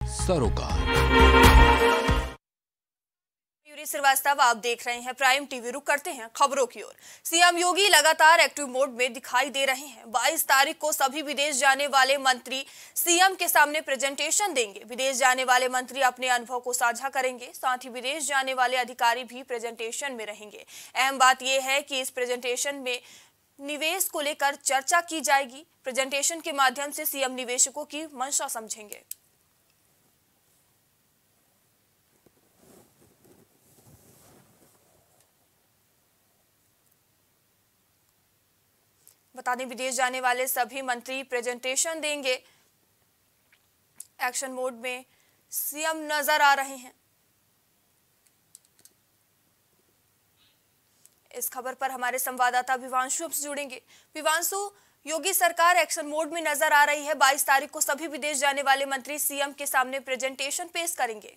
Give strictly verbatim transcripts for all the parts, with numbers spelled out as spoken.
सरोकार। श्रीवास्तव, आप देख रहे हैं प्राइम टीवी। रुक करते हैं खबरों की ओर। सीएम योगी लगातार एक्टिव मोड में दिखाई दे रहे हैं। बाईस तारीख को सभी विदेश जाने वाले मंत्री सीएम के सामने प्रेजेंटेशन देंगे। विदेश जाने वाले मंत्री अपने अनुभव को साझा करेंगे, साथ ही विदेश जाने वाले अधिकारी भी प्रेजेंटेशन में रहेंगे। अहम बात यह है कि इस प्रेजेंटेशन में निवेश को लेकर चर्चा की जाएगी। प्रेजेंटेशन के माध्यम से सीएम निवेशकों की मंशा समझेंगे। बता दें, विदेश जाने वाले सभी मंत्री प्रेजेंटेशन देंगे। एक्शन मोड में सीएम नजर आ रहे हैं। इस खबर पर हमारे संवाददाता विवांशु अब से जुड़ेंगे। विवांशु, योगी सरकार एक्शन मोड में नजर आ रही है। बाईस तारीख को सभी विदेश जाने वाले मंत्री सीएम के सामने प्रेजेंटेशन पेश करेंगे।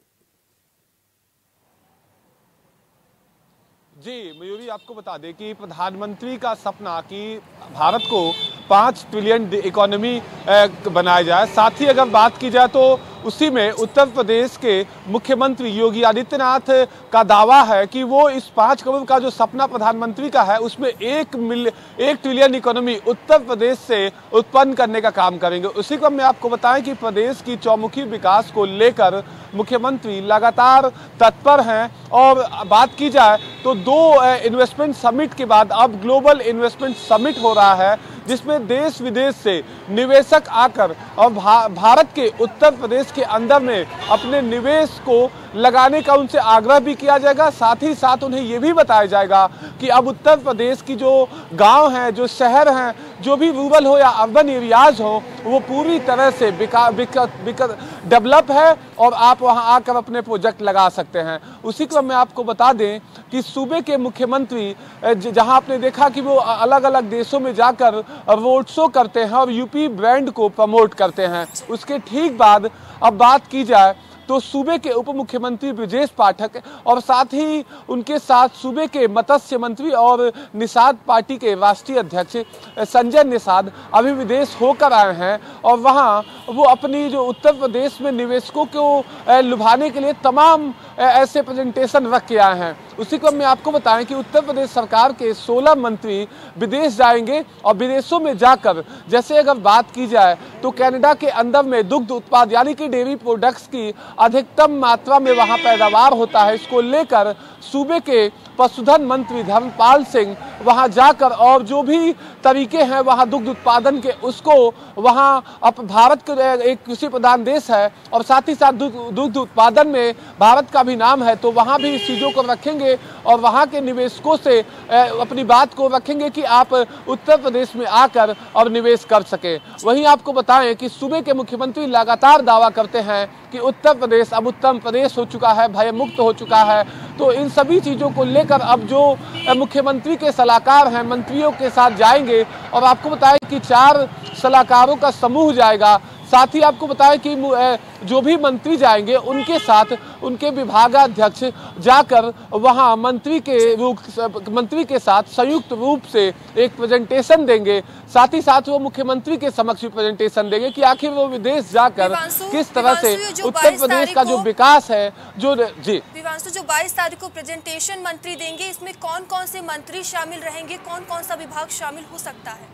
जी मयूरी, आपको बता दें कि प्रधानमंत्री का सपना कि भारत को पाँच ट्रिलियन इकोनॉमी बनाया जाए, साथ ही अगर बात की जाए तो उसी में उत्तर प्रदेश के मुख्यमंत्री योगी आदित्यनाथ का दावा है कि वो इस पाँच करोड़ का जो सपना प्रधानमंत्री का है उसमें एक मिल एक ट्रिलियन इकोनॉमी उत्तर प्रदेश से उत्पन्न करने का काम करेंगे। उसी क्रम में आपको बताएं कि प्रदेश की चौमुखी विकास को लेकर मुख्यमंत्री लगातार तत्पर हैं। और बात की जाए तो दो इन्वेस्टमेंट समिट के बाद अब ग्लोबल इन्वेस्टमेंट समिट हो रहा है, जिसमें देश विदेश से निवेशक आकर और भा, भारत के उत्तर प्रदेश के अंदर में अपने निवेश को लगाने का उनसे आग्रह भी किया जाएगा। साथ ही साथ उन्हें यह भी बताया जाएगा कि अब उत्तर प्रदेश की जो गांव हैं, जो शहर हैं, जो भी रूरल हो या अर्बन एरियाज हो, वो पूरी तरह से विका विकसित डेवलप है और आप वहां आकर अपने प्रोजेक्ट लगा सकते हैं। उसी क्रम में आपको बता दें कि सूबे के मुख्यमंत्री जहां आपने देखा कि वो अलग अलग देशों में जाकर रोड शो करते हैं और यूपी ब्रांड को प्रमोट करते हैं, उसके ठीक बाद अब बात की जाए तो सूबे के उप मुख्यमंत्री ब्रजेश पाठक और साथ ही उनके साथ सूबे के मत्स्य मंत्री और निषाद पार्टी के राष्ट्रीय अध्यक्ष संजय निषाद अभी विदेश होकर आए हैं और वहां वो अपनी जो उत्तर प्रदेश में निवेशकों को लुभाने के लिए तमाम ऐसे प्रेजेंटेशन रख के आए हैं। उसी क्रम में आपको बताएं कि उत्तर प्रदेश सरकार के सोलह मंत्री विदेश जाएंगे और विदेशों में जाकर, जैसे अगर बात की जाए तो कनाडा के अंदर में दुग्ध उत्पाद यानी कि डेयरी प्रोडक्ट्स की अधिकतम मात्रा में वहां पैदावार होता है, इसको लेकर सूबे के पशुधन मंत्री धर्मपाल सिंह वहां जाकर और जो भी तरीके हैं वहां दुग्ध उत्पादन के, उसको वहां अब भारत एक कृषि प्रधान देश है और साथ ही साथ दुग्ध उत्पादन में भारत का भी नाम है, तो वहां भी इस चीज़ों को रखेंगे और वहां के निवेशकों से अपनी बात को रखेंगे कि आप उत्तर प्रदेश में आकर और निवेश कर सके। वहीं आपको बताएं कि सूबे के मुख्यमंत्री लगातार दावा करते हैं कि उत्तर प्रदेश अब उत्तम प्रदेश हो चुका है, भय मुक्त हो चुका है। तो इन सभी चीज़ों को लेकर अब जो मुख्यमंत्री के सलाहकार हैं मंत्रियों के साथ जाएंगे और आपको बताएं कि चार सलाहकारों का समूह जाएगा। साथ ही आपको बताएं कि जो भी मंत्री जाएंगे उनके साथ उनके विभागाध्यक्ष जाकर वहां मंत्री के रूप मंत्री के साथ संयुक्त रूप से एक प्रेजेंटेशन देंगे। साथ ही साथ वो मुख्यमंत्री के समक्ष प्रेजेंटेशन देंगे कि आखिर वो विदेश जाकर किस तरह से उत्तर प्रदेश का जो विकास है जो जी विवांशु जो बाईस तारीख को प्रेजेंटेशन मंत्री देंगे, इसमें कौन कौन से मंत्री शामिल रहेंगे, कौन कौन सा विभाग शामिल हो सकता है?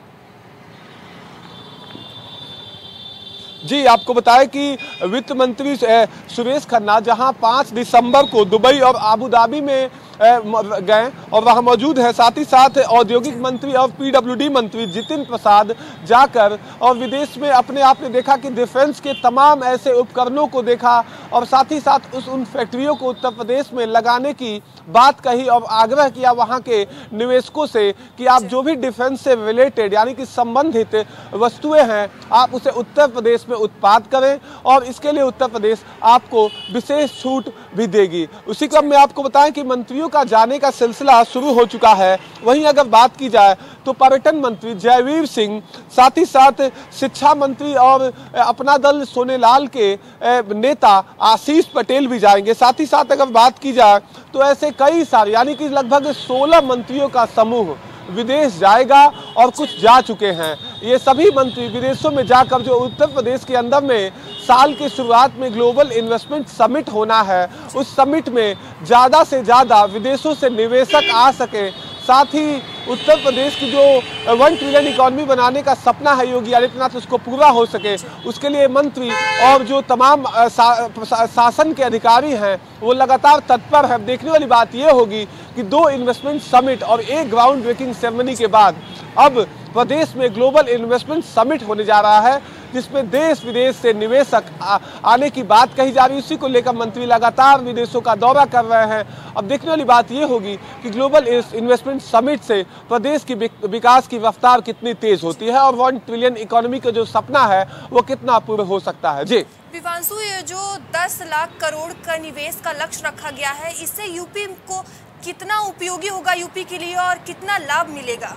जी आपको बताएं कि वित्त मंत्री सुरेश खन्ना जहां पाँच दिसंबर को दुबई और आबू धाबी में गए और वहां मौजूद है, साथ ही साथ औद्योगिक मंत्री और पीडब्ल्यूडी मंत्री जितिन प्रसाद जाकर और विदेश में अपने आपने देखा कि डिफेंस के तमाम ऐसे उपकरणों को देखा और साथ ही साथ उस उन फैक्ट्रियों को उत्तर प्रदेश में लगाने की बात कही और आग्रह किया वहां के निवेशकों से कि आप जो भी डिफेंस से रिलेटेड यानी कि संबंधित वस्तुएं हैं आप उसे उत्तर प्रदेश में उत्पाद करें और इसके लिए उत्तर प्रदेश आपको विशेष छूट भी देगी। उसी क्रम में आपको बताएं कि मंत्रियों का जाने का सिलसिला शुरू हो चुका है। वहीं अगर बात की जाए तो पर्यटन मंत्री जयवीर सिंह, साथ ही साथ शिक्षा मंत्री और अपना दल सोनेलाल के नेता आशीष पटेल भी जाएंगे। साथ ही साथ अगर बात की जाए तो ऐसे कई सारे यानी कि लगभग सोलह मंत्रियों का समूह विदेश जाएगा और कुछ जा चुके हैं। ये सभी मंत्री विदेशों में जाकर जो उत्तर प्रदेश के अंदर में साल की शुरुआत में ग्लोबल इन्वेस्टमेंट समिट होना है, उस समिट में ज़्यादा से ज़्यादा विदेशों से निवेशक आ सके, साथ ही उत्तर प्रदेश की जो वन ट्रिलियन इकोनॉमी बनाने का सपना है योगी आदित्यनाथ, उसको पूरा हो सके, उसके लिए मंत्री और जो तमाम सा, शासन के अधिकारी हैं वो लगातार तत्पर हैं। देखने वाली बात ये होगी कि दो इन्वेस्टमेंट समिट और एक ग्राउंड ब्रेकिंग सेरेमनी के बाद अब प्रदेश में ग्लोबल इन्वेस्टमेंट समिट होने जा रहा है, जिसमें देश विदेश से निवेशक आ, आने की बात कही जा रही है। उसी को लेकर मंत्री लगातार विदेशों का दौरा कर रहे हैं। अब देखने वाली बात यह होगी कि ग्लोबल इन्वेस्टमेंट समिट से प्रदेश की विकास की रफ्तार कितनी तेज होती है और वन ट्रिलियन इकोनॉमी का जो सपना है वो कितना पूर्ण हो सकता है। जी विवांशु, ये जो दस लाख करोड़ का निवेश का लक्ष्य रखा गया है, इससे यूपी को कितना उपयोगी होगा यूपी के लिए और कितना लाभ मिलेगा?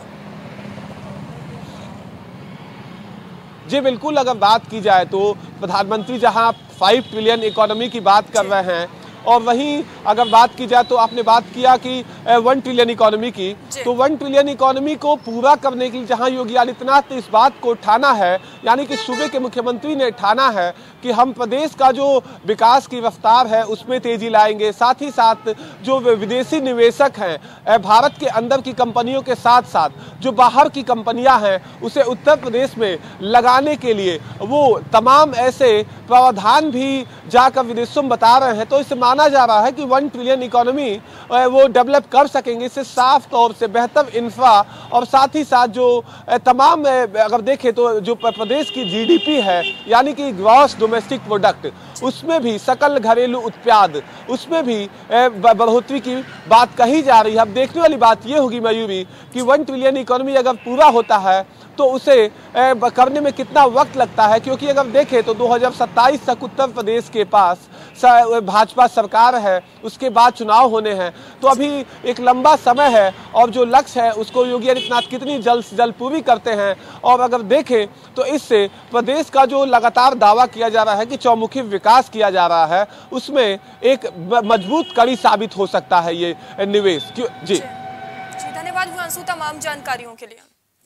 जी बिल्कुल, अगर बात की जाए तो प्रधानमंत्री जहां फाइव ट्रिलियन इकोनॉमी की बात कर रहे हैं और वहीं अगर बात की जाए तो आपने बात किया कि वन ट्रिलियन इकोनॉमी की, तो वन ट्रिलियन इकोनॉमी को पूरा करने के लिए जहां योगी आदित्यनाथ ने इस बात को ठाना है, यानी कि सूबे के मुख्यमंत्री ने ठाना है कि हम प्रदेश का जो विकास की रफ्तार है उसमें तेजी लाएंगे, साथ ही साथ जो विदेशी निवेशक हैं भारत के अंदर की कंपनियों के साथ साथ जो बाहर की कंपनियां हैं उसे उत्तर प्रदेश में लगाने के लिए वो तमाम ऐसे प्रावधान भी जाकर विदेशों में बता रहे हैं। तो इससे माना जा रहा है कि वन ट्रिलियन इकोनॉमी वो डेवलप कर सकेंगे। इससे साफ तौर से बेहतर इंफ्रा और साथ ही साथ जो तमाम अगर देखें तो जो प्रदेश की जीडीपी है यानी कि ग्रॉस डोमेस्टिक प्रोडक्ट, उसमें भी सकल घरेलू उत्पाद, उसमें भी बढ़ोतरी की बात कही जा रही है। अब देखने वाली बात ये होगी मयूरी कि वन ट्रिलियन इकोनॉमी अगर पूरा होता है तो उसे करने में कितना वक्त लगता है, क्योंकि अगर देखें तो दो हज़ार सत्ताईस तक उत्तर प्रदेश के पास भाजपा सरकार है, उसके बाद चुनाव होने हैं, तो अभी एक लंबा समय है और जो लक्ष्य है उसको योगी आदित्यनाथ कितनी जल्द से जल्द पूरी करते हैं। और अगर देखें तो इससे प्रदेश का जो लगातार दावा किया जा रहा है कि चौमुखी विकास किया जा रहा है, उसमें एक मजबूत कड़ी साबित हो सकता है ये निवेश। जी जी धन्यवाद विवांशु तमाम जानकारियों के लिए।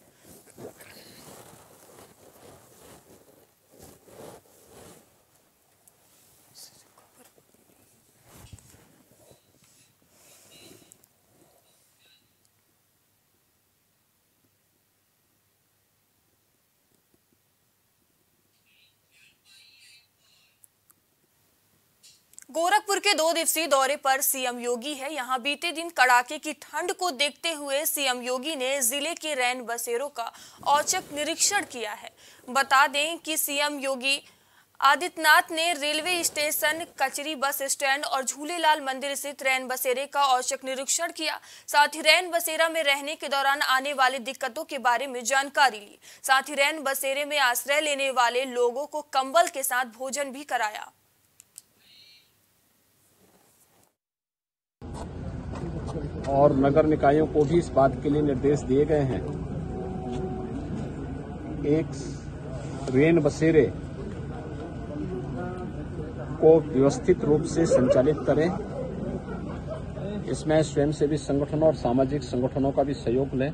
गोरखपुर के दो दिवसीय दौरे पर सीएम योगी है। यहां बीते दिन कड़ाके की ठंड को देखते हुए सीएम योगी ने जिले के रैन बसेरों का औचक निरीक्षण किया है। बता दें कि सीएम योगी आदित्यनाथ ने रेलवे स्टेशन, कचरी बस स्टैंड और झूलेलाल मंदिर स्थित रैन बसेरे का औचक निरीक्षण किया। साथ ही रैन बसेरा में रहने के दौरान आने वाली दिक्कतों के बारे में जानकारी ली। साथ ही रैन बसेरे में आश्रय लेने वाले लोगों को कंबल के साथ भोजन भी कराया। और नगर निकायों को भी इस बात के लिए निर्देश दिए गए हैं, एक रेन बसेरे को व्यवस्थित रूप से संचालित करें। इसमें स्वयंसेवी संगठनों और सामाजिक संगठनों का भी सहयोग लें।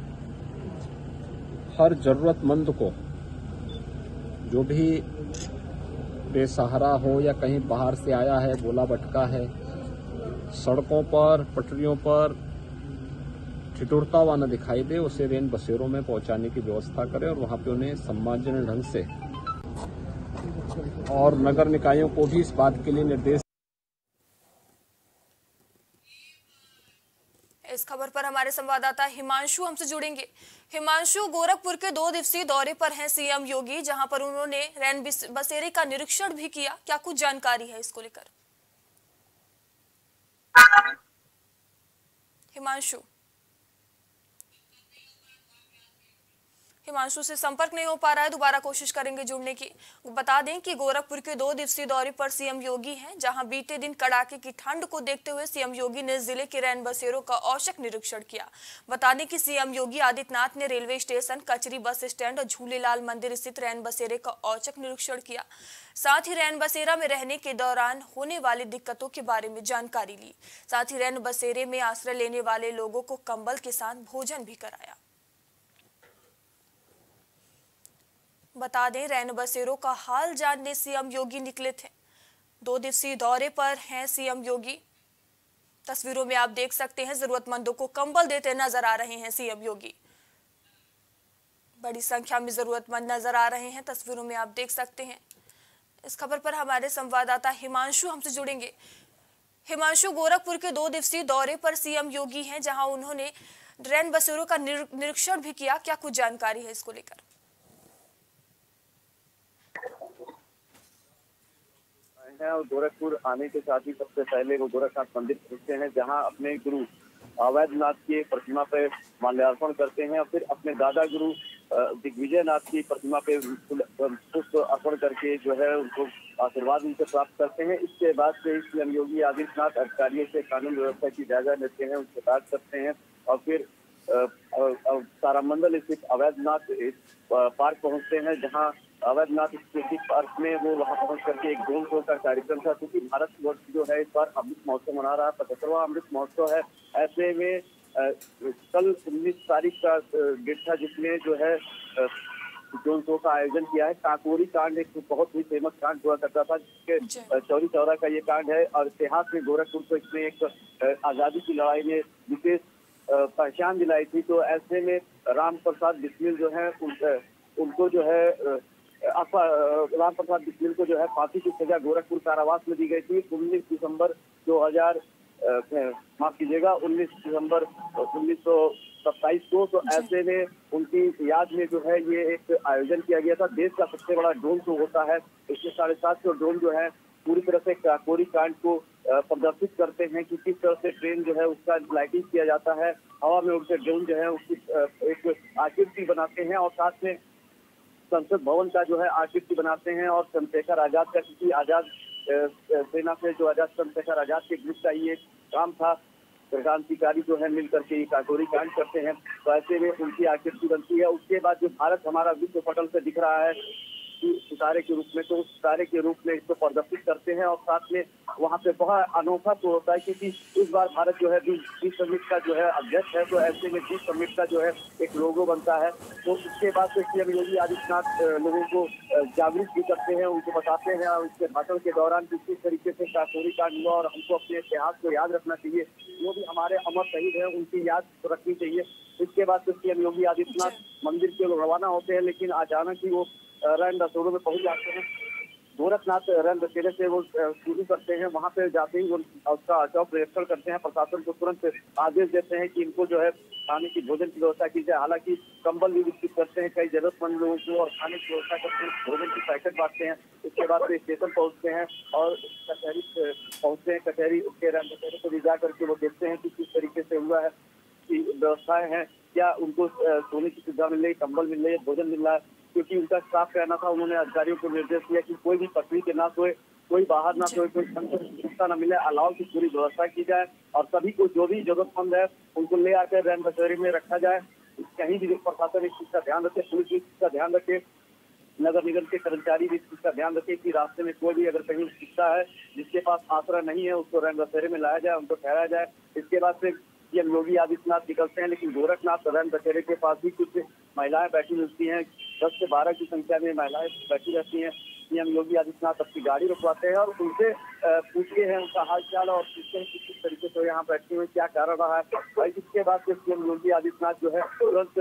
हर जरूरतमंद को, जो भी बेसहारा हो या कहीं बाहर से आया है, गोला भटका है, सड़कों पर, पटरियों पर ठिठुरता हुआ न दिखाई दे, उसे रेन बसेरों में पहुंचाने की व्यवस्था करें और वहां पे उन्हें सम्मानजनक ढंग से, और नगर निकायों को भी इस बात के लिए निर्देश। इस खबर पर हमारे संवाददाता हिमांशु हमसे जुड़ेंगे। हिमांशु, गोरखपुर के दो दिवसीय दौरे पर हैं सीएम योगी, जहां पर उन्होंने रैन बसेरे का निरीक्षण भी किया। क्या कुछ जानकारी है इसको लेकर? हिमांशु हिमांशु से संपर्क नहीं हो पा रहा है, दोबारा कोशिश करेंगे जुड़ने की। बता दें कि गोरखपुर के दो दिवसीय दौरे पर सीएम योगी हैं, जहां बीते दिन कड़ाके की ठंड को देखते हुए सीएम योगी ने जिले के रैन बसेरों का औचक निरीक्षण किया। बता दें कि सीएम योगी आदित्यनाथ ने रेलवे स्टेशन, कचरी बस स्टैंड और झूलेलाल मंदिर स्थित रैन बसेरे का औचक निरीक्षण किया। साथ ही रैन बसेरा में रहने के दौरान होने वाली दिक्कतों के बारे में जानकारी ली। साथ ही रैन बसेरे में आश्रय लेने वाले लोगों को कंबल के साथ भोजन भी कराया। बता दें, रैन बसेरों का हाल जानने सीएम योगी निकले थे। दो दिवसीय दौरे पर हैं सीएम योगी। तस्वीरों में आप देख सकते हैं, जरूरतमंदों को कंबल देते नजर आ रहे हैं सीएम योगी। बड़ी संख्या में जरूरतमंद नजर आ रहे हैं, तस्वीरों में आप देख सकते हैं। इस खबर पर हमारे संवाददाता हिमांशु हमसे जुड़ेंगे। हिमांशु, गोरखपुर के दो दिवसीय दौरे पर सीएम योगी हैं, जहां उन्होंने रैन बसेरों का निरीक्षण भी किया। क्या कुछ जानकारी है इसको लेकर? और गोरखपुर आने के साथ ही सबसे पहले वो गोरखनाथ मंदिर पहुंचते हैं, जहां अपने गुरु अवैधनाथ की प्रतिमा पे माल्यार्पण करते हैं और फिर अपने दादा गुरु दिग्विजय नाथ की प्रतिमा पे पुष्प अर्पण करके जो है उनको आशीर्वाद उनसे प्राप्त करते हैं। इसके बाद से सीएम योगी आदित्यनाथ अधिकारियों से कानून व्यवस्था की जायजा लेते हैं, उनसे बात करते हैं और फिर तारामंडल स्थित अवैधनाथ पार्क पहुंचते हैं, जहां अवैधनाथ स्टेटिक पार्क में वो वहां पहुंच करके एक ड्रोन शो का कार्यक्रम था, क्योंकि भारत वर्ष जो है इस बार अमृत महोत्सव मना रहा है, पचहत्तरवां अमृत महोत्सव है। ऐसे में कल उन्नीस तारीख का डेट था जिसमें जो है ड्रोन शो का आयोजन किया है। काकोरी कांड एक बहुत ही फेमस कांड हुआ करता था, जिसके चौरी चौरा का ये कांड है और इतिहास में गोरखपुर को इसमें एक आजादी की लड़ाई में विशेष पहचान दिलाई थी। तो ऐसे में राम प्रसाद बिस्मिल जो है उन, उनको जो है राम प्रसाद बिस्मिल को जो है फांसी की सजा गोरखपुर कारावास में दी गई थी उन्नीस दिसंबर दो हजार माफ कीजिएगा उन्नीस दिसंबर उन्नीस सौ सत्ताईस को। तो ऐसे में उनकी याद में जो है ये एक आयोजन किया गया था। देश का सबसे बड़ा ड्रोन शो होता है, इसमें साढ़े सात सौ ड्रोन जो है पूरी तरह से काकोरी कांड को प्रदर्शित करते हैं कि किस तरह से ट्रेन जो है उसका लाइटिंग किया जाता है, हवा में उड़ते ड्रोन जो है उसकी एक आकृति बनाते हैं और साथ में संसद भवन का जो है आकृति बनाते हैं। और चंद्रशेखर आजाद का, किसी आजाद सेना से जो आजाद चंद्रशेखर आजाद के ग्रुप का ये काम था, क्रांतिकारी जो है मिल करके ये काकोरी कांड करते हैं। तो ऐसे में उनकी आकृति बनती है। उसके बाद जो भारत हमारा विश्व पटल से दिख रहा है सितारे के रूप में, तो उस सितारे के रूप में इसको प्रदर्शित करते हैं और साथ में वहाँ पे बहुत अनोखा तो होता है, क्योंकि इस बार भारत जो है जी समिट का जो है अध्यक्ष है। तो ऐसे में जी समिट का जो है एक लोगो बनता है। तो उसके बाद से सीएम योगी आदित्यनाथ लोगों को जागरूक भी करते हैं, उनको बताते हैं और उसके भाषण के दौरान किस तरीके से काकोरी कांड हुआ और हमको अपने इतिहास को याद रखना चाहिए, जो भी हमारे अमर शहीद है उनकी याद रखनी चाहिए। इसके बाद से सीएम योगी आदित्यनाथ मंदिर के रवाना होते हैं, लेकिन अचानक ही वो रैन बसेरों में पहुंच जाते हैं। गोरखनाथ रैन बसेरे से वो शुरू करते हैं, वहां पे जाते ही वो उसका अचौक निरीक्षण करते हैं। प्रशासन को तुरंत आदेश देते हैं कि इनको जो है खाने की भोजन की व्यवस्था की जाए। हालांकि कंबल भी विकसित करते हैं कई जरूरतमंद लोगों को और खाने की व्यवस्था करते हैं, भोजन की पैकेट बांटते हैं। इसके बाद वे स्टेशन पहुंचते हैं और कचहरी पहुंचते हैं। कचहरी के रैन बसेरे को भी जा करके वो देखते हैं कि किस तरीके से हुआ है, की व्यवस्थाएं हैं, क्या उनको सोने की सुविधा मिल रही, कंबल मिल रही है, भोजन मिल रहा है। क्योंकि उनका साफ कहना था, उन्होंने अधिकारियों को निर्देश दिया कि कोई भी पटरी के ना सोए, कोई बाहर ना सोए, कोई सुविधा न मिले, अलाव की पूरी व्यवस्था की जाए और सभी को जो भी जरूरतमंद है उनको ले आकर रैन बसेरे में रखा जाए। कहीं भी प्रशासन इस चीज का ध्यान रखे, पुलिस इस चीज का ध्यान रखे, नगर निगम के कर्मचारी भी इस चीज का ध्यान रखे कि रास्ते में कोई भी अगर कहीं दिखता है जिसके पास आश्रय नहीं है उसको रैन बसेरे में लाया जाए, उनको ठहराया जाए। इसके बाद से सीएम योगी आदित्यनाथ निकलते हैं, लेकिन गोरखनाथ रैन बसेरे के पास भी कुछ महिलाएं बैठी मिलती हैं। दस से बारह की संख्या में महिलाएं बैठी रहती हैं। सीएम योगी आदित्यनाथ अपनी गाड़ी रुकवाते हैं और उनसे पूछते हैं उनका हालचाल और पूछते हैं कि किस तरीके से यहाँ बैठे हुए, क्या कारण रहा है। और इसके बाद से सीएम योगी आदित्यनाथ जो है तुरंत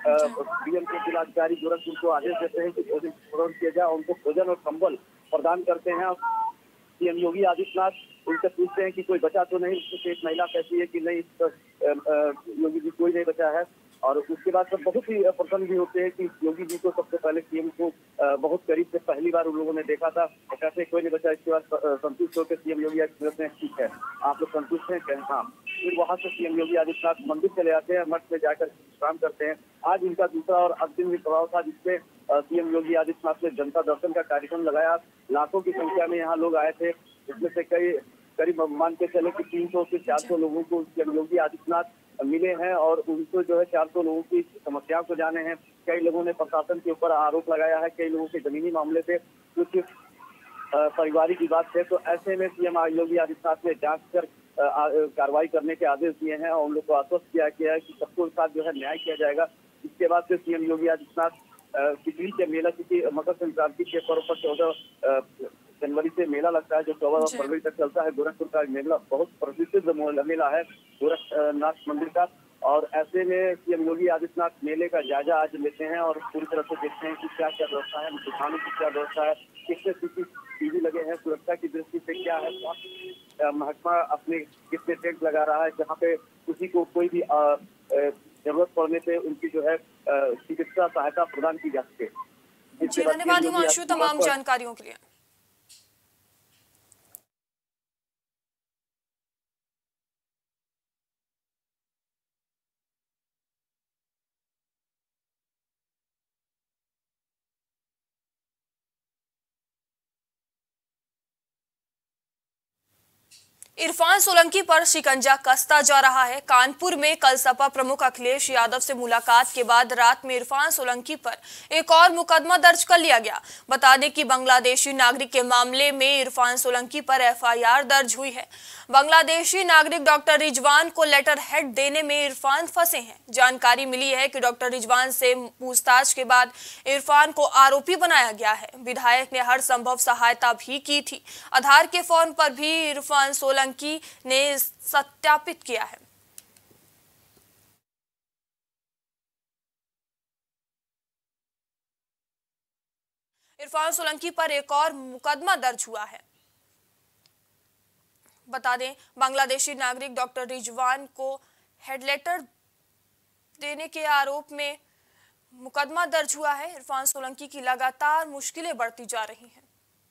डीएम के जिलाधिकारी गोरखपुर को आदेश देते हैं कि भोजन प्रदान किया जाए। उनको भोजन और कंबल प्रदान करते हैं। सीएम योगी आदित्यनाथ उनसे पूछते हैं कि कोई बचा तो नहीं, उससे एक महिला कहती है कि नहीं, योगी जी कोई नहीं बचा है। और उसके बाद सब बहुत ही प्रसन्न भी होते हैं कि योगी जी को सबसे पहले सीएम को बहुत करीब से पहली बार उन लोगों ने देखा था। कहते कोई नहीं बचा। इसके बाद संतुष्ट होकर सीएम योगी आदित्यनाथ ने ठीक है, आप लोग संतुष्ट हैं? कहें हाँ। फिर वहां से सीएम योगी आदित्यनाथ मंदिर चले आते हैं, मठ में जाकर विश्राम करते हैं। आज उनका दूसरा और अंतिम भी प्रभाव था, जिसमें सीएम योगी आदित्यनाथ ने जनता दर्शन का कार्यक्रम लगाया। लाखों की संख्या में यहाँ लोग आए थे, जिसमें से कई करीब मान के चले कि तीन सौ से चार सौ लोगों को सीएम योगी आदित्यनाथ मिले हैं और उनको जो है चार सौ लोगों की समस्याओं को जाने हैं। कई लोगों ने प्रशासन के ऊपर आरोप लगाया है, कई लोगों के जमीनी मामले थे, कुछ पारिवारिक विवाद थे। तो ऐसे में सीएम योगी आदित्यनाथ ने जांच कर कार्रवाई करने के आदेश दिए हैं और उन लोग को आश्वस्त किया गया है कि सबको साथ जो है न्याय किया जाएगा। इसके बाद से सीएम योगी आदित्यनाथ खिचड़ी के मेला, क्योंकि मकर संक्रांति के पर्व पर चौदह जनवरी से मेला लगता है जो चौदह फरवरी तक चलता है। गोरखपुर का मेला बहुत प्रसिद्ध मेला है गोरखनाथ मंदिर का, और ऐसे में सीएम योगी आदित्यनाथ मेले का जायजा आज लेते हैं और पूरी तरह से देखते हैं कि क्या क्या व्यवस्था है, दुकानों की क्या व्यवस्था है, कितने सीसीटीवी लगे हैं, सुरक्षा की दृष्टि से क्या है, महकमा अपने कितने टेंट लगा रहा है, जहाँ पे किसी को कोई भी जरूरत पड़ने पे उनकी जो है चिकित्सा सहायता प्रदान की जा सके। धन्यवाद हिमांशु तमाम जानकारियों के लिए। इरफान सोलंकी पर शिकंजा कसता जा रहा है। कानपुर में कल सपा प्रमुख अखिलेश यादव से मुलाकात के बाद रात में इरफान सोलंकी पर एक और मुकदमा दर्ज कर लिया गया। बता दें कि बांग्लादेशी नागरिक के मामले में इरफान सोलंकी पर एफआईआर दर्ज हुई है। बांग्लादेशी नागरिक डॉक्टर रिजवान को लेटर हेड देने में इरफान फंसे हैं। जानकारी मिली है कि डॉक्टर रिजवान से पूछताछ के बाद इरफान को आरोपी बनाया गया है। विधायक ने हर संभव सहायता भी की थी। आधार के फॉर्म पर भी इरफान सोलंकी ने सत्यापित किया है। इरफान सोलंकी पर एक और मुकदमा दर्ज हुआ है। बता दें बांग्लादेशी नागरिक डॉक्टर रिजवान को हेड लेटर देने के आरोप में मुकदमा दर्ज हुआ है। इरफान सोलंकी की लगातार मुश्किलें बढ़ती जा रही हैं।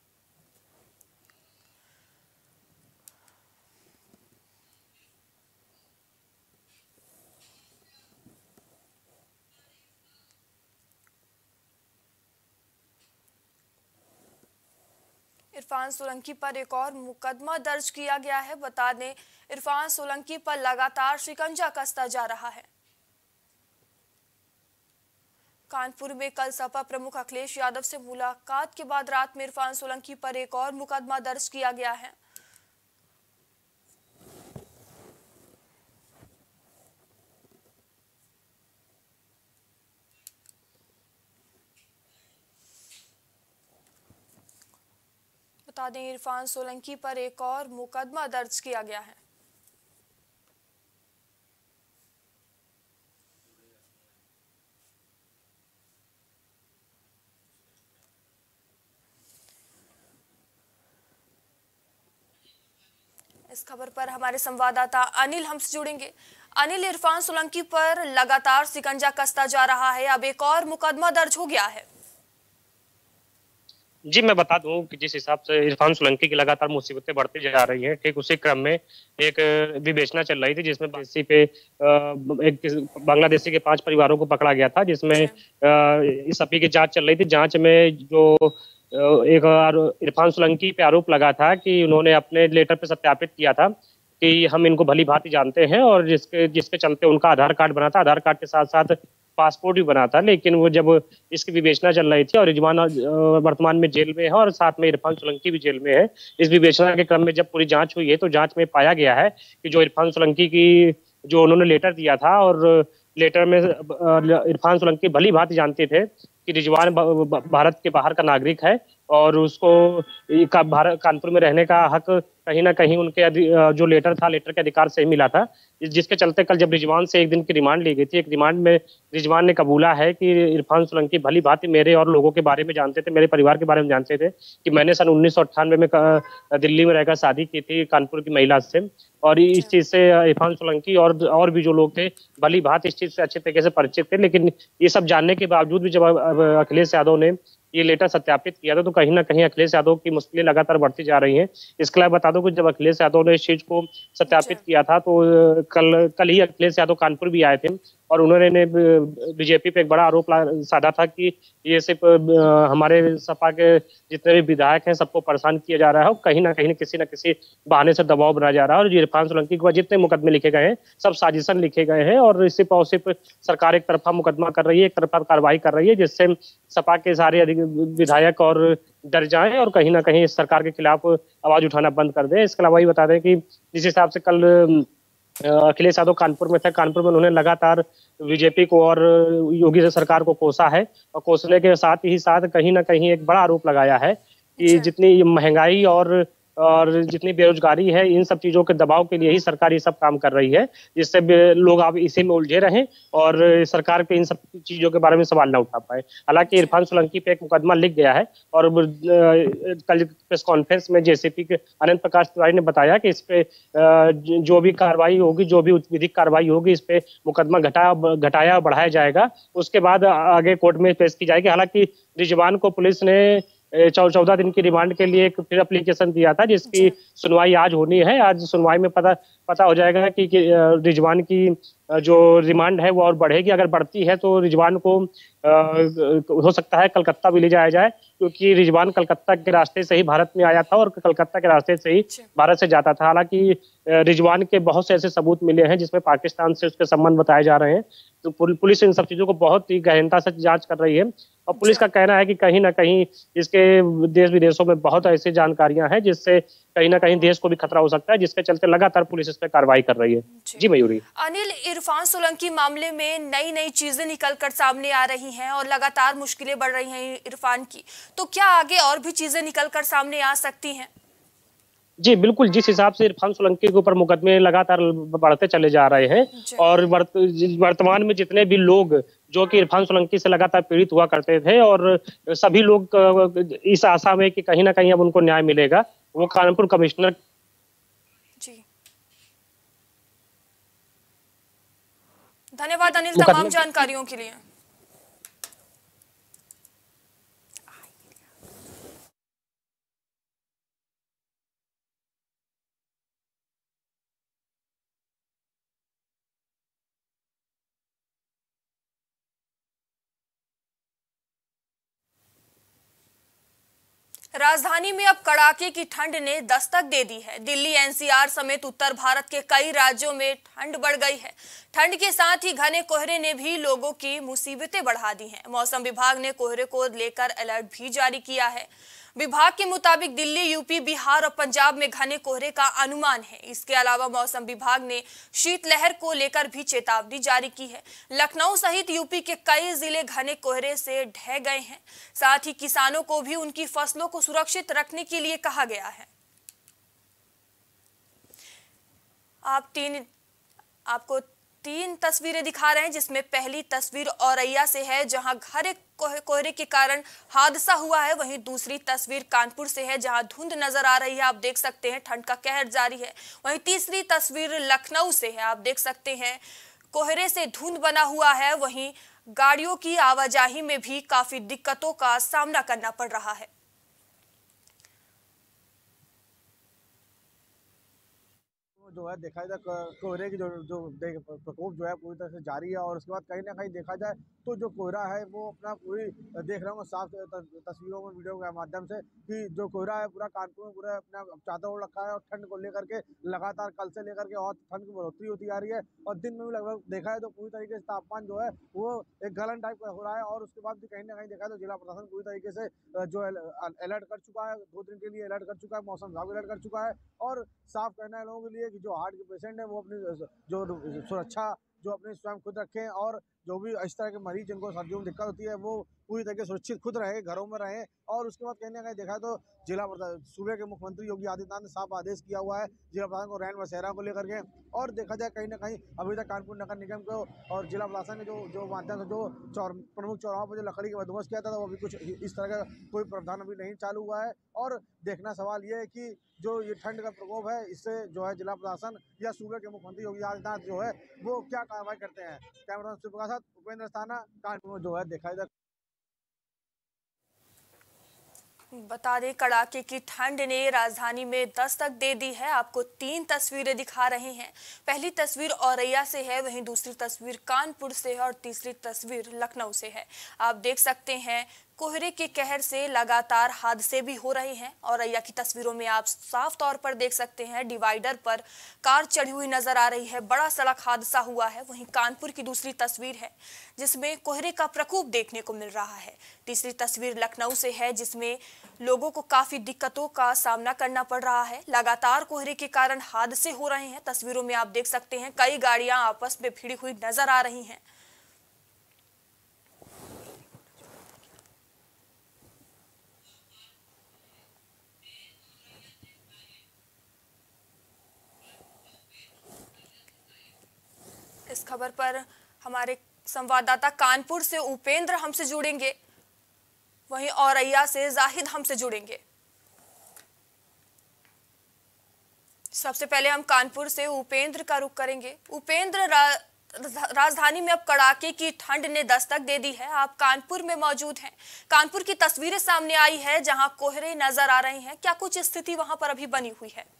इरफान सोलंकी पर एक और मुकदमा दर्ज किया गया है। बता दें इरफान सोलंकी पर लगातार शिकंजा कसता जा रहा है। कानपुर में कल सपा प्रमुख अखिलेश यादव से मुलाकात के बाद रात में इरफान सोलंकी पर एक और मुकदमा दर्ज किया गया है। बता दें इरफान सोलंकी पर एक और मुकदमा दर्ज किया गया है। इस खबर पर हमारे संवाददाता अनिल हमसे जुड़ेंगे। अनिल, इरफान सोलंकी पर लगातार शिकंजा कसता जा रहा है, अब एक और मुकदमा दर्ज हो गया है। जी, मैं बता दूं कि जिस हिसाब से इरफान सोलंकी की लगातार मुसीबतें बढ़ती जा रही हैं, ठीक उसी क्रम में एक विवेचना चल रही थी जिसमें बांग्लादेशी पे एक बांग्लादेशी के पांच परिवारों को पकड़ा गया था, जिसमें इस अपी की जांच चल रही थी। जांच में जो एक इरफान सोलंकी पे आरोप लगा था कि उन्होंने अपने लेटर पे सत्यापित किया था कि हम इनको भली भांति जानते हैं, और जिसके जिसके चलते उनका आधार कार्ड बना था, आधार कार्ड के साथ साथ पासपोर्ट भी बना था। लेकिन वो जब इसकी विवेचना चल रही थी और रिजवान वर्तमान में जेल में है और साथ में इरफान सोलंकी भी जेल में है, इस विवेचना के क्रम में जब पूरी जांच हुई है तो जांच में पाया गया है कि जो इरफान सोलंकी की जो उन्होंने लेटर दिया था, और लेटर में इरफान सोलंकी भली भांति जानते थे कि रिजवान भारत के बाहर का नागरिक है और उसको का भारत कानपुर में रहने का हक कहीं ना कहीं उनके जो लेटर था, लेटर के अधिकार से ही मिला था, जिसके चलते कल जब रिजवान से एक दिन की रिमांड ली गई थी, एक रिमांड में रिजवान ने कबूला है कि इरफान सोलंकी भली भांति मेरे और लोगों के बारे में जानते थे, मेरे परिवार के बारे में जानते थे कि मैंने सन उन्नीस सौ अट्ठानवे में दिल्ली में रहकर शादी की थी कानपुर की महिला से, और इस चीज से इरफान सोलंकी और और भी जो लोग थे भली भांति इस चीज से अच्छे तरीके से परिचित थे। लेकिन ये सब जानने के बावजूद भी जब अखिलेश यादव ने ये लेटर सत्यापित किया था तो कहीं ना कहीं अखिलेश यादव की मुश्किलें लगातार बढ़ती जा रही हैं। इसके अलावा बता दो कि जब अखिलेश यादव ने इस चीज को सत्यापित किया था तो कल कल ही अखिलेश यादव कानपुर भी आए थे और उन्होंने बीजेपी पे एक बड़ा आरोप साधा था कि ये सिर्फ हमारे सपा के जितने भी विधायक हैं सबको परेशान किया जा रहा है और कहीं ना कहीं किसी न किसी बहाने से दबाव बनाया जा रहा है। और इरफान सोलंकी के जितने मुकदमे लिखे गए हैं सब साजिशन लिखे गए हैं और सिर्फ और सिर्फ सरकार एक तरफा मुकदमा कर रही है, एक तरफा कार्रवाई कर रही है, जिससे सपा के सारे विधायक और डर जाएं और कहीं ना कहीं सरकार के खिलाफ आवाज उठाना बंद कर दें। इसके अलावा ये बता दें कि जिस हिसाब से कल अखिलेश यादव कानपुर में थे। कानपुर में उन्होंने लगातार बीजेपी को और योगी सरकार को कोसा है और कोसने के साथ ही साथ कहीं ना कहीं एक बड़ा आरोप लगाया है कि जितनी महंगाई और और जितनी बेरोजगारी है, इन सब चीजों के दबाव के लिए ही सरकार ये सब काम कर रही है, जिससे लोग अब इसी में उलझे रहें और सरकार पे इन सब चीजों के बारे में सवाल ना उठा पाए। हालांकि इरफान सोलंकी पे एक मुकदमा लिख गया है और कल प्रेस कॉन्फ्रेंस में जेसीपी के अनंत प्रकाश तिवारी ने बताया कि इस पे जो भी कार्रवाई होगी, जो भी विधिक कार्रवाई होगी, इस पे मुकदमा घटाया घटाया बढ़ाया जाएगा, उसके बाद आगे कोर्ट में पेश की जाएगी। हालांकि रिजवान को पुलिस ने चौदह दिन की रिमांड के लिए एक फिर एप्लीकेशन दिया था, जिसकी सुनवाई आज होनी है। आज सुनवाई में पता पता हो जाएगा कि, कि रिजवान की जो रिमांड है वो और बढ़ेगी। अगर बढ़ती है तो रिजवान को आ, हो सकता है कलकत्ता भी ले जाया जाए, क्योंकि रिजवान कलकत्ता के रास्ते से ही भारत में आया था और कलकत्ता के रास्ते से ही भारत से जाता था। हालांकि रिजवान के बहुत से ऐसे सबूत मिले हैं जिसमें पाकिस्तान से उसके संबंध बताए जा रहे हैं। तो पुलिस इन सब चीजों को बहुत ही गहनता से जांच कर रही है और पुलिस का कहना है कि कहीं ना कहीं इसके देश विदेशों में बहुत ऐसी जानकारियां हैं जिससे कहीं ना कहीं देश को भी खतरा हो सकता है, जिसके चलते लगातार पुलिस इस पर कार्रवाई कर रही है। जी, जी मयूरी। अनिल, इरफान सोलंकी मामले में नई नई चीजें निकल कर सामने आ रही हैं और लगातार मुश्किलें बढ़ रही हैं इरफान की, तो क्या आगे और भी चीजें निकल कर सामने आ सकती हैं? जी बिल्कुल, जिस हिसाब से इरफान सोलंकी के ऊपर मुकदमे लगातार बढ़ते चले जा रहे हैं और वर्तमान में जितने भी लोग जो कि इरफान सोलंकी से लगातार पीड़ित हुआ करते थे और सभी लोग इस आशा में कि कहीं ना कहीं अब उनको न्याय मिलेगा, वो कानपुर कमिश्नर। जी धन्यवाद अनिल तमाम जानकारियों के लिए। राजधानी में अब कड़ाके की ठंड ने दस्तक दे दी है। दिल्ली, एनसीआर समेत उत्तर भारत के कई राज्यों में ठंड बढ़ गई है। ठंड के साथ ही घने कोहरे ने भी लोगों की मुसीबतें बढ़ा दी हैं। मौसम विभाग ने कोहरे को लेकर अलर्ट भी जारी किया है। विभाग के मुताबिक दिल्ली, यूपी, बिहार और पंजाब में घने कोहरे का अनुमान है। इसके अलावा मौसम विभाग ने शीतलहर को लेकर भी चेतावनी जारी की है। लखनऊ सहित यूपी के कई जिले घने कोहरे से ढह गए हैं। साथ ही किसानों को भी उनकी फसलों को सुरक्षित रखने के लिए कहा गया है। आप तीन आपको तीन तस्वीरें दिखा रहे हैं, जिसमें पहली तस्वीर औरैया से है जहां घने कोहरे के कारण हादसा हुआ है। वहीं दूसरी तस्वीर कानपुर से है जहां धुंध नजर आ रही है। आप देख सकते हैं ठंड का कहर जारी है। वहीं तीसरी तस्वीर लखनऊ से है। आप देख सकते हैं कोहरे से धुंध बना हुआ है। वहीं गाड़ियों की आवाजाही में भी काफी दिक्कतों का सामना करना पड़ रहा है। जो है देखा जाए कोहरे की जो जो प्रकोप जो है पूरी तरह से जारी है और उसके बाद कहीं ना कहीं देखा जाए तो जो कोहरा है वो अपना पूरी देख रहा हूँ साफ तस्वीरों में, वीडियो के माध्यम से कि जो कोहरा है पूरा कानपुर में पूरा अपना चादर ओढ़ रखा है और ठंड को लेकर के लगातार कल से लेकर के और ठंड की बढ़ोतरी होती जा रही है और दिन में भी लगभग देखा है तो पूरी तरीके से तापमान जो है वो एक गलन टाइप का हो रहा है। और उसके बाद भी कहीं ना कहीं देखा है तो जिला प्रशासन पूरी तरीके से जो अलर्ट कर चुका है, दो दिन के लिए अलर्ट कर चुका है, मौसम विभाग अलर्ट कर चुका है और साफ कहना है लोगों के लिए कि जो हार्ट के पेशेंट है वो अपनी जो सुरक्षा जो अपने स्वयं खुद रखें और जो भी इस तरह के मरीज जिनको सर्दियों में दिक्कत होती है वो पूरी तरह से सुरक्षित खुद रहे, घरों में रहें। और उसके बाद कहीं ना कहीं देखा तो जिला सूबे के मुख्यमंत्री योगी आदित्यनाथ ने साफ आदेश किया हुआ है जिला प्रशासन को रैन बसेरा को लेकर के। और देखा जाए कहीं ना कहीं अभी तक कानपुर नगर निगम को और जिला प्रशासन ने जो जो माध्यम से जो चौर प्रमुख चौराहों पर जो लकड़ी का बंदोबस्त किया था वो अभी कुछ इस तरह का कोई प्रावधान अभी नहीं चालू हुआ है। और देखना सवाल ये है कि जो ये ठंड का प्रकोप है इससे जो है जिला प्रशासन या सूबे के मुख्यमंत्री योगी आदित्यनाथ जो है वो क्या कार्रवाई करते हैं। कैमरा के साथ उपेंद्र स्थाना कानपुर में जो है देखा जाए। बता दें कड़ाके की ठंड ने राजधानी में दस्तक दे दी है। आपको तीन तस्वीरें दिखा रहे हैं। पहली तस्वीर औरैया से है, वहीं दूसरी तस्वीर कानपुर से है और तीसरी तस्वीर लखनऊ से है। आप देख सकते हैं कोहरे के कहर से लगातार हादसे भी हो रहे हैं। औरैया की तस्वीरों में आप साफ तौर पर देख सकते हैं, डिवाइडर पर कार चढ़ी हुई नजर आ रही है, बड़ा सड़क हादसा हुआ है। वहीं कानपुर की दूसरी तस्वीर है जिसमें कोहरे का प्रकोप देखने को मिल रहा है। तीसरी तस्वीर लखनऊ से है जिसमें लोगों को काफी दिक्कतों का सामना करना पड़ रहा है। लगातार कोहरे के कारण हादसे हो रहे हैं। तस्वीरों में आप देख सकते हैं कई गाड़ियां आपस में भिड़ी हुई नजर आ रही हैं। इस खबर पर हमारे संवाददाता कानपुर से उपेंद्र हमसे जुड़ेंगे, वहीं औरैया से जाहिद हमसे जुड़ेंगे। सबसे पहले हम कानपुर से उपेंद्र का रुख करेंगे। उपेंद्र, रा, राजधानी में अब कड़ाके की ठंड ने दस्तक दे दी है। आप कानपुर में मौजूद हैं। कानपुर की तस्वीरें सामने आई है जहां कोहरे नजर आ रहे हैं। क्या कुछ स्थिति वहां पर अभी बनी हुई है?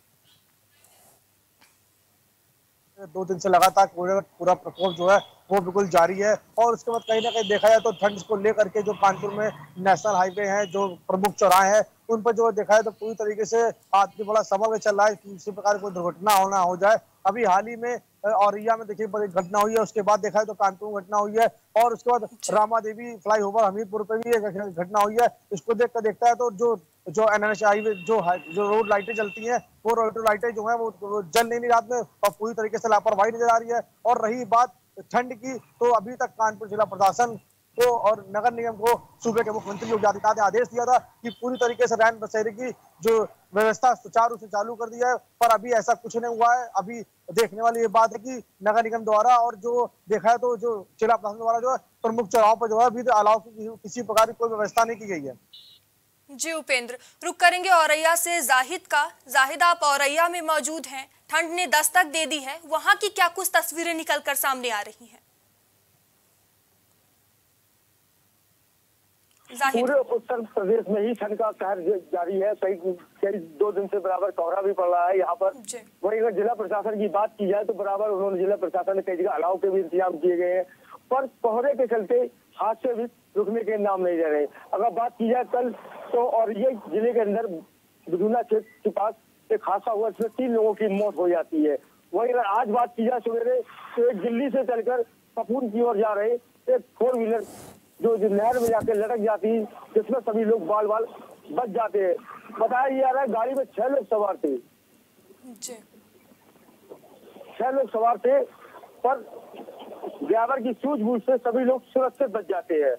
दो दिन से लगातार कोहरे का पूरा प्रकोप जो है वो बिल्कुल जारी है। और उसके बाद कहीं ना कहीं देखा जाए तो ठंड को लेकर के जो कानपुर में नेशनल हाईवे है, जो प्रमुख चौराहे हैं, उन पर जो देखा है तो पूरी तरीके से आदमी बड़ा संभल के चल रहा है कि किसी प्रकार कोई दुर्घटना होना हो जाए। अभी हाल ही में औरैया में देखिए बड़ी घटना हुई है, उसके बाद देखा है तो कानपुर में घटना हुई है, और उसके बाद रामा देवी फ्लाईओवर हमीरपुर पे भी एक घटना हुई है। इसको देख कर देखता है तो जो जो एनएच हाईवे जो जो रोड लाइटें जलती हैं, वो रोड लाइटें जो है वो, वो जल नहीं रात में, और पूरी तरीके से लापरवाही नजर आ रही है। और रही बात ठंड की, तो अभी तक कानपुर जिला प्रशासन को और नगर निगम को सूबे के मुख्यमंत्री योगी आदित्यनाथ ने आदेश दिया था कि पूरी तरीके से रैन बसेरे की जो व्यवस्था सुचारू से चालू कर दी है, पर अभी ऐसा कुछ नहीं हुआ है। अभी देखने वाली ये बात है कि नगर निगम द्वारा और जो देखा है तो जो जिला प्रशासन द्वारा जो है प्रमुख चौराहों पर जो है अभी अलाव की किसी प्रकार की कोई व्यवस्था नहीं की गई है। जी उपेंद्र, रुक करेंगे औरैया से जाहिद का। जाहिद, आप औरैया में मौजूद हैं, ठंड ने दस्तक दे दी है, वहां की क्या कुछ तस्वीरें निकलकर सामने आ रही हैं? पूरे उत्तर प्रदेश में ही ठंड का कहर जारी है। कई कई दो दिन से बराबर कोहरा भी पड़ रहा है यहाँ पर। वहीं अगर जिला प्रशासन की बात की जाए तो बराबर उन्होंने जिला प्रशासन ने कई जगह अलाव के भी इंतजाम किए गए हैं, पर कोहरे के चलते हादसे भी रुकने के नाम नहीं ले रहे। अगर बात की जाए कल तो और ये जिले के अंदर बिदुना क्षेत्र के पास एक हादसा हुआ, इसमें तीन लोगों की मौत हो जाती है। वहीं अगर आज बात की जाए सवेरे तो एक दिल्ली से चलकर पपून की ओर जा रहे एक फोर व्हीलर जो नहर में जाके लटक जाती है, जिसमें सभी लोग बाल बाल बच जाते हैं। बताया जा रहा है गाड़ी में छह लोग सवार थे, छह लोग सवार थे, पर ड्राइवर की सूझबूझ से सभी लोग सुरक्षित बच जाते हैं।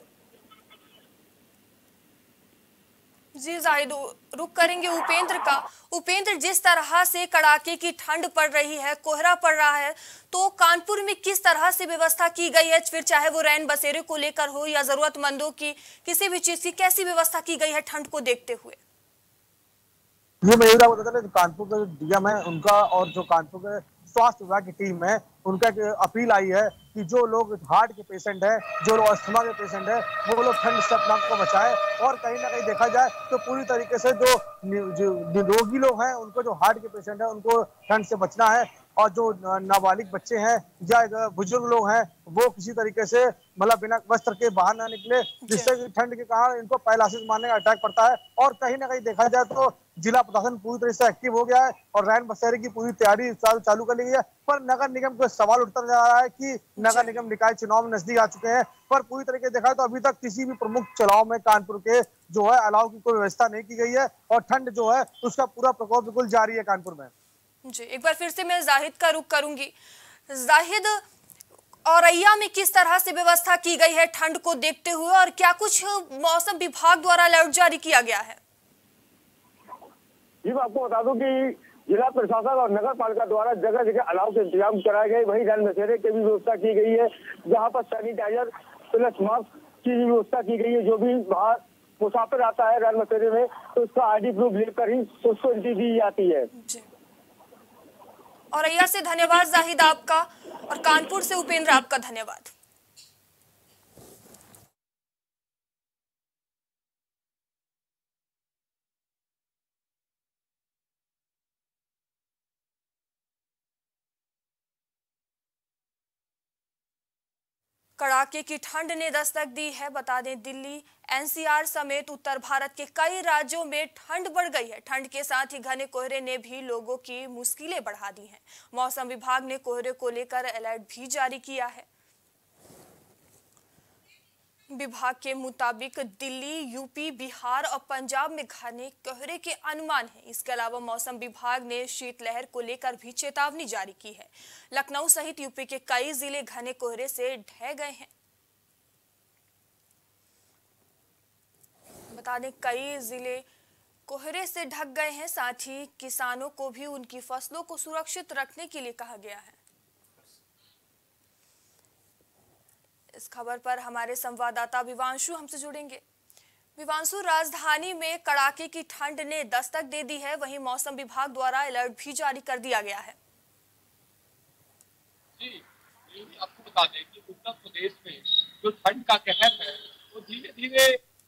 जी जाहिद, रुक करेंगे उपेंद्र का। उपेंद्र, जिस तरह से कड़ाके की ठंड पड़ रही है, कोहरा पड़ रहा है, तो कानपुर में किस तरह से व्यवस्था की गई है, फिर चाहे वो रैन बसेरे को लेकर हो या जरूरतमंदों की किसी भी चीज की, कैसी व्यवस्था की गई है ठंड को देखते हुए? ये मैं बताता हूँ, कानपुर के डीएम है उनका और जो कानपुर के स्वास्थ्य विभाग की टीम है उनका एक अपील आई है कि जो लोग हार्ट के पेशेंट हैं, जो लोग अस्थमा के पेशेंट हैं, वो लोग ठंड से अपना को बचाएं। और कहीं ना कहीं देखा जाए तो पूरी तरीके से जो निरोगी लोग हैं, उनको जो हार्ट के पेशेंट हैं, उनको ठंड से बचना है। और जो नाबालिग बच्चे हैं या बुजुर्ग लोग हैं, वो किसी तरीके से मतलब बिना वस्त्र के बाहर ना निकले, जिससे कि ठंड के कारण इनको पैरालिसिस मारने का अटैक पड़ता है। और कहीं ना कहीं देखा जाए तो जिला प्रशासन पूरी तरह से एक्टिव हो गया है और रैन बसेरे की पूरी तैयारी चालू कर ली गई है। पर नगर निगम को सवाल उठता जा रहा है कि नगर निगम निकाय चुनाव में नजदीक आ चुके हैं, पर पूरी तरीके देखा तो अभी तक किसी भी प्रमुख चुनाव में कानपुर के जो है अलाव की कोई व्यवस्था नहीं की गई है, और ठंड जो है उसका पूरा प्रकोप बिल्कुल जारी है कानपुर में। जी, एक बार फिर से मैं जाहिद का रुख करूंगी। जाहिद, औरैया में किस तरह से व्यवस्था की गई है ठंड को देखते हुए, और क्या कुछ मौसम विभाग द्वारा अलर्ट जारी किया गया है? जी, मैं आपको बता दूं कि जिला प्रशासन और नगर पालिका द्वारा जगह जगह अलाव के इंतजाम कराए गए। वहीं रैन बसेरे की भी व्यवस्था की गई है, जहाँ पर सैनिटाइजर प्लस मास्क की भी व्यवस्था की गई है। जो भी बाहर मुसाफिर आता है रैन बसेरे में तो उसका आईडी प्रूफ लेकर ही उसको एंट्री दी जाती है। औरैया से धन्यवाद जाहिद आपका, और कानपुर से उपेंद्र आपका धन्यवाद। कड़ाके की ठंड ने दस्तक दी है। बता दें, दिल्ली, एनसीआर समेत उत्तर भारत के कई राज्यों में ठंड बढ़ गई है। ठंड के साथ ही घने कोहरे ने भी लोगों की मुश्किलें बढ़ा दी हैं। मौसम विभाग ने कोहरे को लेकर अलर्ट भी जारी किया है। विभाग के मुताबिक दिल्ली, यूपी, बिहार और पंजाब में घने कोहरे के अनुमान हैं। इसके अलावा मौसम विभाग ने शीतलहर को लेकर भी चेतावनी जारी की है। लखनऊ सहित यूपी के कई जिले घने कोहरे से ढह गए हैं। बता दें, कई जिले कोहरे से ढक गए हैं। साथ ही किसानों को भी उनकी फसलों को सुरक्षित रखने के लिए कहा गया है। इस खबर पर हमारे संवाददाता विवांशु हमसे जुड़ेंगे। विवांशु, राजधानी में कड़ाके की ठंड ने दस्तक दे दी है, वहीं मौसम विभाग द्वारा अलर्ट भी जारी कर दिया गया है। जी, आपको बता दें कि उत्तर प्रदेश में जो ठंड का कहर है वो धीरे धीरे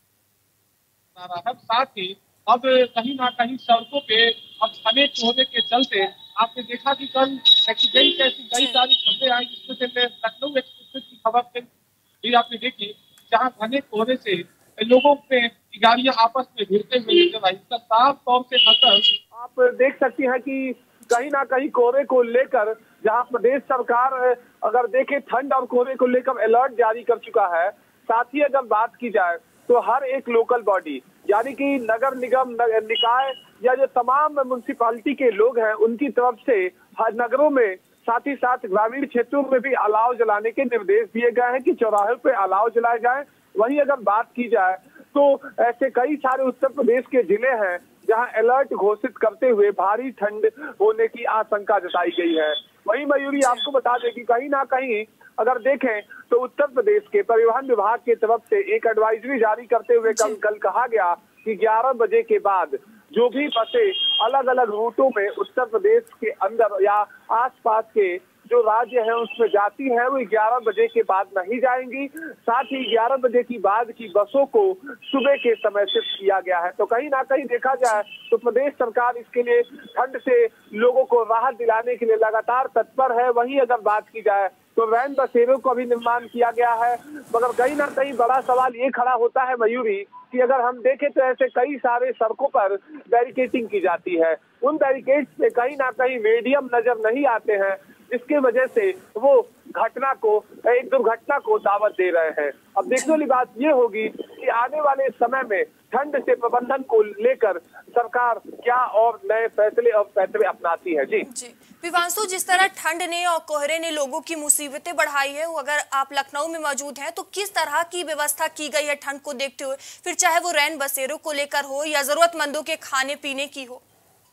आ रहा है। साथ ही अब कहीं ना कहीं सड़कों पे अब घने कोहरे के चलते आपने देखा कि कल कई कैसी कई सारी खबरें आई, जिसमें से लखनऊ एक्सप्रेस की खबर भी आपने देखी, जहां घने कोहरे से लोगों पे गाड़ियां आपस में भिड़ते हुए नजर आई। इसका साफ तौर से असर आप देख सकती हैं कि कहीं ना कहीं कोहरे को लेकर जहां प्रदेश सरकार अगर देखे ठंड और कोहरे को लेकर अलर्ट जारी कर चुका है। साथ ही अगर बात की जाए तो हर एक लोकल बॉडी यानी कि नगर निगम, निकाय या जो तमाम म्युनिसिपैलिटी के लोग हैं उनकी तरफ से हर नगरों में, साथ ही साथ ग्रामीण क्षेत्रों में भी अलाव जलाने के निर्देश दिए गए हैं कि चौराहों पे अलाव जलाए जाए। वहीं अगर बात की जाए तो ऐसे कई सारे उत्तर प्रदेश के जिले हैं जहां अलर्ट घोषित करते हुए भारी ठंड होने की आशंका जताई गई है। वहीं मयूरी, आपको बता दें कि कहीं ना कहीं अगर देखें तो उत्तर प्रदेश के परिवहन विभाग की तरफ से एक एडवाइजरी जारी करते हुए कल कल कहा गया कि ग्यारह बजे के बाद जो भी बसें अलग अलग रूटों में उत्तर प्रदेश के अंदर या आसपास के जो राज्य है उसमें जाती है वो ग्यारह बजे के बाद नहीं जाएंगी। साथ ही ग्यारह बजे की बाद की बसों को सुबह के समय शिफ्ट किया गया है। तो कहीं ना कहीं देखा जाए तो प्रदेश सरकार इसके लिए ठंड से लोगों को राहत दिलाने के लिए लगातार तत्पर है। वहीं अगर बात की जाए तो वैन बसेरों का भी निर्माण किया गया है, मगर कहीं ना कहीं बड़ा सवाल ये खड़ा होता है मयूरी कि अगर हम देखें तो ऐसे कई सारे सड़कों पर बैरिकेडिंग की जाती है। उन बैरिकेड्स पे कहीं ना कहीं मीडियम नजर नहीं आते हैं, जिसकी वजह से वो घटना को, एक दुर्घटना को दावत दे रहे हैं। अब देखने वाली बात ये होगी कि आने वाले समय में ठंड से प्रबंधन को लेकर सरकार क्या और नए फैसले और फैसले अपनाती है। जी जी विवांशु, जिस तरह ठंड ने और कोहरे ने लोगों की मुसीबतें बढ़ाई है, वो अगर आप लखनऊ में मौजूद हैं तो किस तरह की व्यवस्था की गई है ठंड को देखते हुए, फिर चाहे वो रैन बसेरों को लेकर हो या जरूरतमंदों के खाने पीने की हो?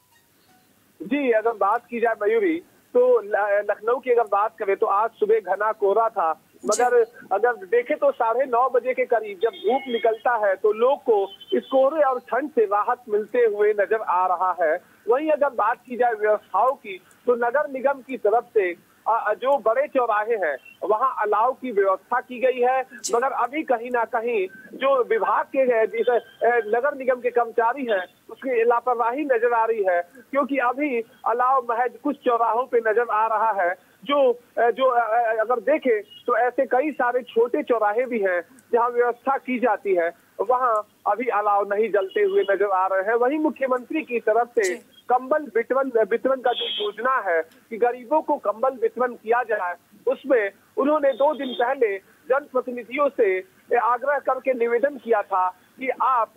जी, अगर बात की जाए मयूरी तो लखनऊ की अगर बात करें तो आज सुबह घना कोहरा था, मगर अगर देखें तो साढ़े नौ बजे के करीब जब धूप निकलता है तो लोग को इस कोहरे और ठंड से राहत मिलते हुए नजर आ रहा है। वहीं अगर बात की जाए व्यवस्थाओं की तो नगर निगम की तरफ से जो बड़े चौराहे हैं वहां अलाव की व्यवस्था की गई है, मगर अभी कहीं ना कहीं जो विभाग के नगर निगम के कर्मचारी हैं उसकी लापरवाही नजर आ रही है, क्योंकि अभी अलाव महज कुछ चौराहों पे नजर आ रहा है। जो जो अगर देखें तो ऐसे कई सारे छोटे चौराहे भी हैं जहां व्यवस्था की जाती है, वहां अभी अलाव नहीं जलते हुए नजर आ रहे हैं। वहीं मुख्यमंत्री की तरफ से कंबल वितरण वितरण का जो योजना है कि गरीबों को कंबल वितरण किया जाए, उसमें उन्होंने दो दिन पहले जनप्रतिनिधियों से आग्रह करके निवेदन किया था कि आप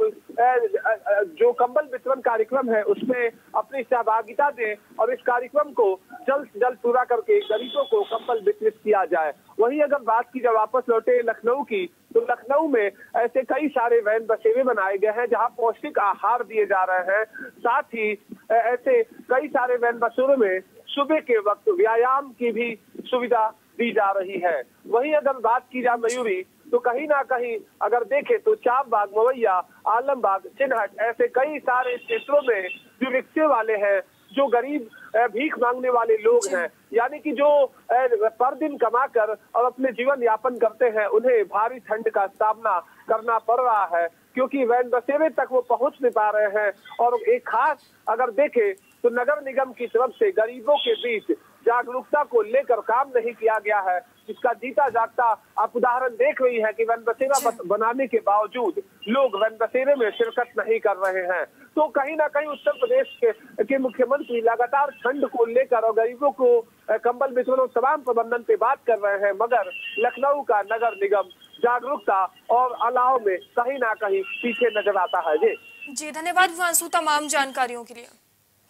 जो कंबल वितरण कार्यक्रम है उसमें अपनी सहभागिता दें और इस कार्यक्रम को जल्द से जल्द पूरा करके गरीबों को कंबल वितरित किया जाए। वहीं अगर बात की जाए वापस लौटे लखनऊ की तो लखनऊ में ऐसे कई सारे वैन बसेरे बनाए गए हैं जहां पौष्टिक आहार दिए जा रहे हैं। साथ ही ऐसे कई सारे वैन बसेरों में सुबह के वक्त व्यायाम की भी सुविधा दी जा रही है। वहीं अगर बात की जाए मयूरी तो कहीं ना कहीं अगर देखें तो चापबाग, मवैया, आलमबाग, चिन्हट ऐसे कई सारे क्षेत्रों में जो रिक्शे वाले हैं, जो गरीब भीख मांगने वाले लोग हैं, यानी कि जो पर दिन कमाकर और अपने जीवन यापन करते हैं, उन्हें भारी ठंड का सामना करना पड़ रहा है, क्योंकि वैन बसेरे तक वो पहुंच नहीं पा रहे हैं। और एक खास अगर देखें तो नगर निगम की तरफ से गरीबों के बीच जागरूकता को लेकर काम नहीं किया गया है, जिसका जीता जागता आप उदाहरण देख रही हैं कि वन बसेरा बनाने के बावजूद लोग वन बसेरे में शिरकत नहीं कर रहे हैं। तो कहीं ना कहीं उत्तर प्रदेश के, के मुख्यमंत्री लगातार ठंड को लेकर और गरीबों को कंबल वितरण और तमाम प्रबंधन पे बात कर रहे हैं, मगर लखनऊ का नगर निगम जागरूकता और अलाव में कहीं ना कहीं पीछे नजर आता है। जी जी धन्यवाद विवांशु तमाम जानकारियों के लिए।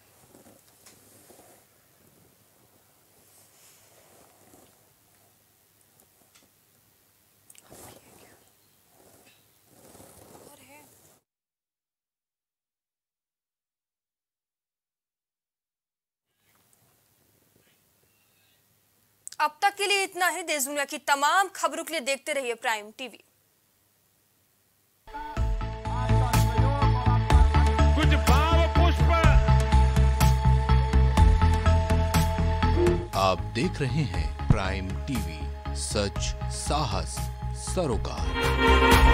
अब तक के लिए इतना ही। देश दुनिया की तमाम खबरों के लिए देखते रहिए प्राइम टीवी। कुछ भाव पुष्प। आप देख रहे हैं प्राइम टीवी, सच साहस सरोकार।